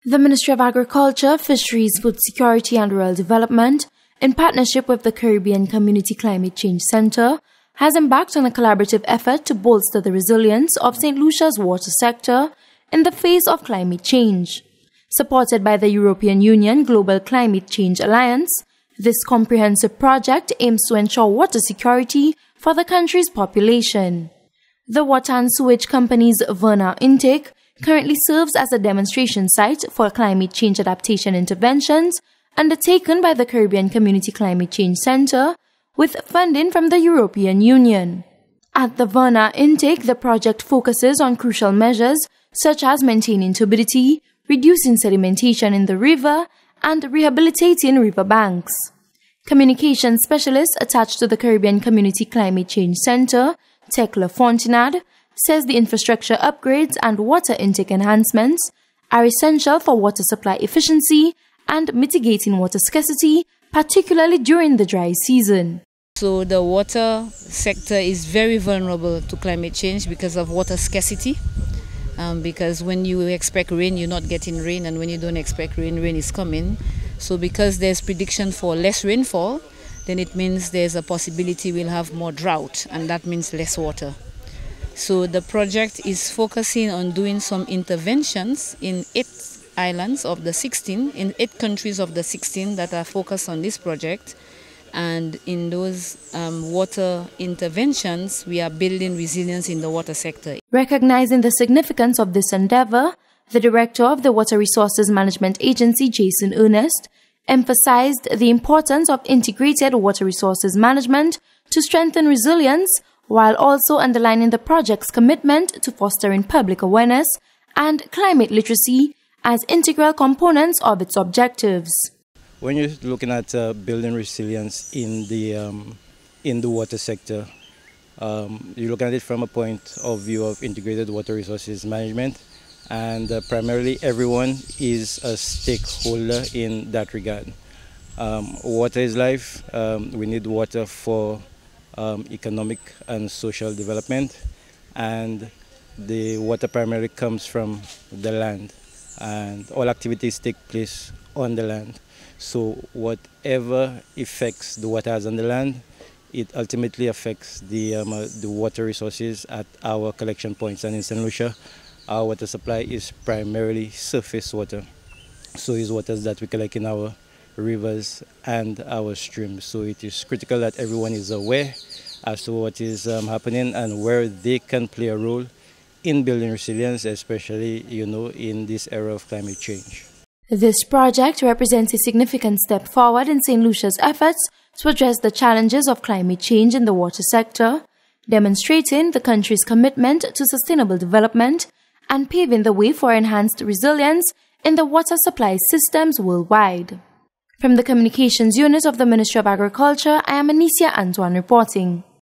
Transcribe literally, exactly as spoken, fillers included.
The Ministry of Agriculture, Fisheries, Food Security and Rural Development, in partnership with the Caribbean Community Climate Change Center, has embarked on a collaborative effort to bolster the resilience of Saint Lucia's water sector in the face of climate change. Supported by the European Union Global Climate Change Alliance, this comprehensive project aims to ensure water security for the country's population. The water and sewage company's Verna intake currently serves as a demonstration site for climate change adaptation interventions undertaken by the Caribbean Community Climate Change Center with funding from the European Union. At the Verna intake, the project focuses on crucial measures such as maintaining turbidity, reducing sedimentation in the river, and rehabilitating river banks. Communications specialist attached to the Caribbean Community Climate Change Center, Tekla Fontenade, says the infrastructure upgrades and water intake enhancements are essential for water supply efficiency and mitigating water scarcity, particularly during the dry season. So the water sector is very vulnerable to climate change because of water scarcity. Um, because when you expect rain, you're not getting rain, and when you don't expect rain, rain is coming. So because there's prediction for less rainfall, then it means there's a possibility we'll have more drought, and that means less water. So the project is focusing on doing some interventions in eight islands of the sixteen, in eight countries of the sixteen that are focused on this project. And in those um, water interventions, we are building resilience in the water sector. Recognizing the significance of this endeavor, the director of the Water Resources Management Agency, Jason Ernest, emphasized the importance of integrated water resources management to strengthen resilience, while also underlining the project's commitment to fostering public awareness and climate literacy as integral components of its objectives. When you're looking at uh, building resilience in the um, in the water sector, um, you're looking at it from a point of view of integrated water resources management, and uh, primarily everyone is a stakeholder in that regard. Um, water is life. Um, we need water for um, economic and social development, and the water primarily comes from the land, and all activities take place on the land. So whatever affects the water has on the land, it ultimately affects the, um, uh, the water resources at our collection points. And in Saint Lucia, our water supply is primarily surface water. So it's waters that we collect in our rivers and our streams. So it is critical that everyone is aware as to what is um, happening and where they can play a role in building resilience, especially, you know, in this era of climate change. This project represents a significant step forward in Saint Lucia's efforts to address the challenges of climate change in the water sector, demonstrating the country's commitment to sustainable development and paving the way for enhanced resilience in the water supply systems worldwide. From the Communications Unit of the Ministry of Agriculture, I am Anicia Antoine reporting.